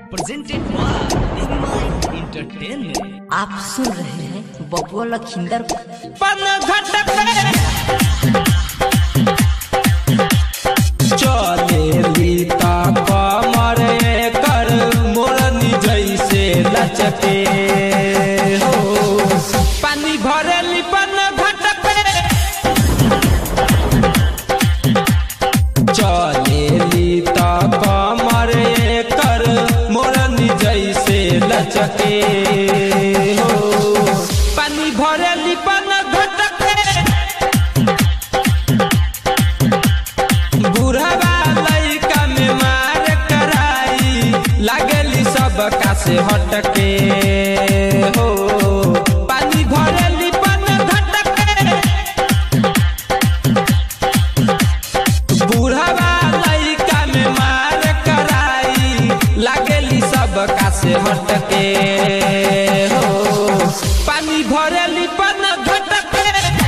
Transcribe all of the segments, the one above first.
Presented by इनमाई entertainment. आप सुन रहे हैं बबुआ लखिंदर पन घट चले लीता कमर कर मोरनी जैसे लचके हो पानी भरेली पन घट चले लीता कमर कर मोरनी जैसे लचके हो पानी भरेली पन घट बुढ़वा लइका में मार कराई लागली सब का से हटके हो पानी भरेली पन घटके बुढ़वा लइका में मार कराई लागली सब का से हटके हो पानी भरेली पन घटके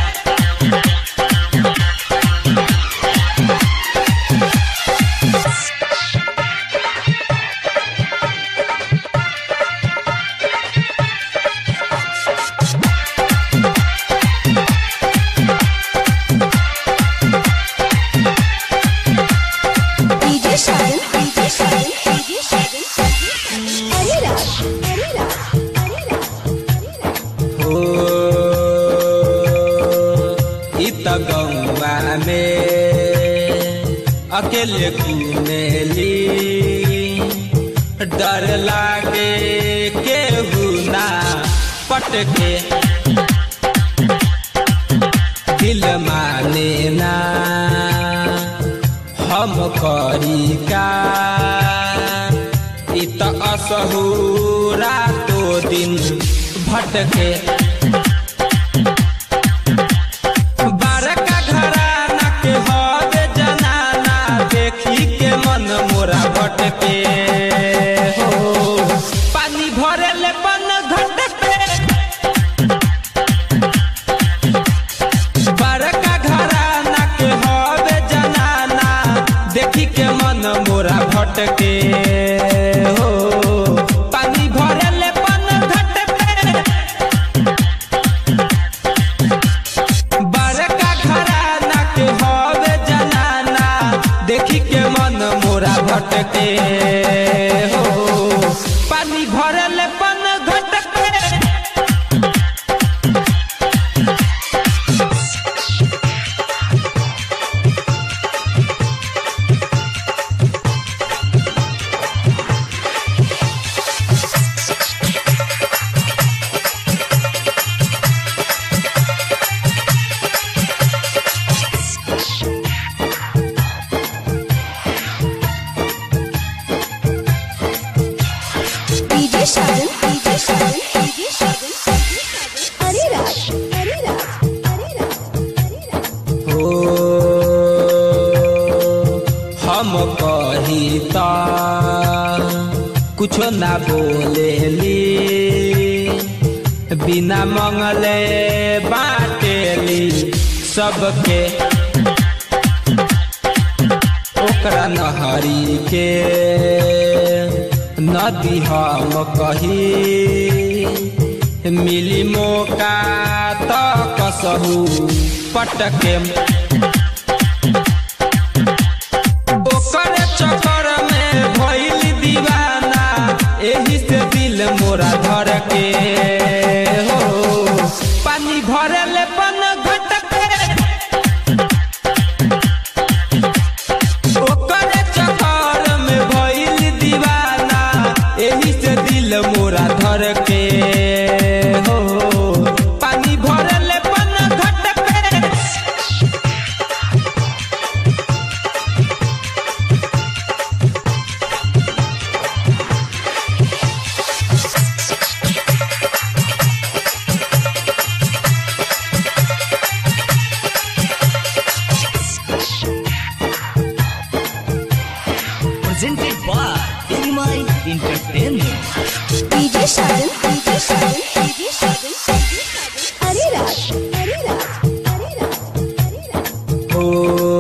गौवा में अकेले घूमेली डर लागे केहू ना पटके दिल माने ना हम करी का इत असहूरा तो दिन भटके भटके हो पानी भरेले पन घटके बड़का घराना के हवे जनाना देखी के मन मोरा भटके हो पानी भरेले पन घटके बड़का घराना के हवे जनाना देखी के मन मोरा भटके हो पानी भरले पन घटके हम कही ता कुछ ना बोलेली बिना मंगले बाटेली सबके ओकरा नहरी के नदी हम कही मिली मौका तो कसहू पटके चक्कर में भइल दीवाना एही से दिल मोरा धर के हो पानी भरले पन घटके ओकर चक्कर में भइल दीवाना एही से दिल मोरा धर के हो पानी भरले पन घटके प्रेजेंटेड बाय इनमाई एंटरटेनमेंट। डीजे साजन अरे राज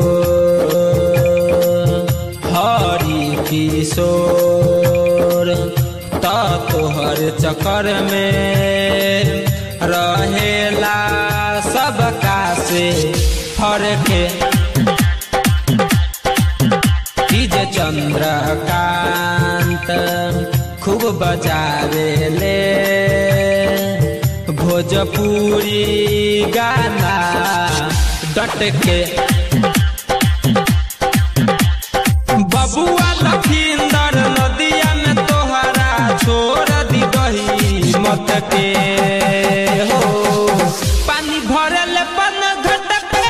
हरि किशोर तो तोहर चक्कर में रहेला सबका से फरके डीजे चंद्रकांत खूब बजावे ले भोजपुरी गाना डट के बबुआ लखींदर नदिया में तोहरा छोड़ दी दही मत के हो पानी भरल पन घट पे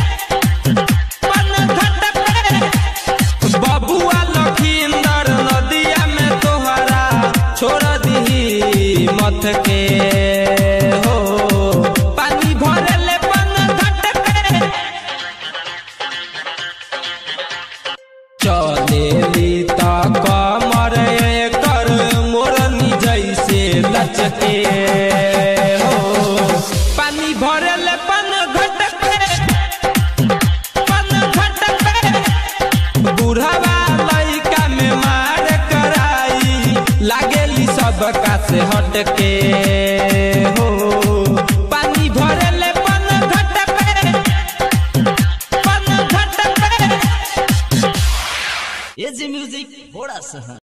बबुआ लखींदर नदिया में तोहरा छोड़ दी मत के हो पानी भरल पन घट पे चलेली ता कमर कर मोरनी जैसे लचके हो पानी भरल पन घट पे बुढ़वा लइका में मार कराई लागेली सबका से हटके हो पानी भरल पन घट पे एजी म्यूजिक बड़ा सा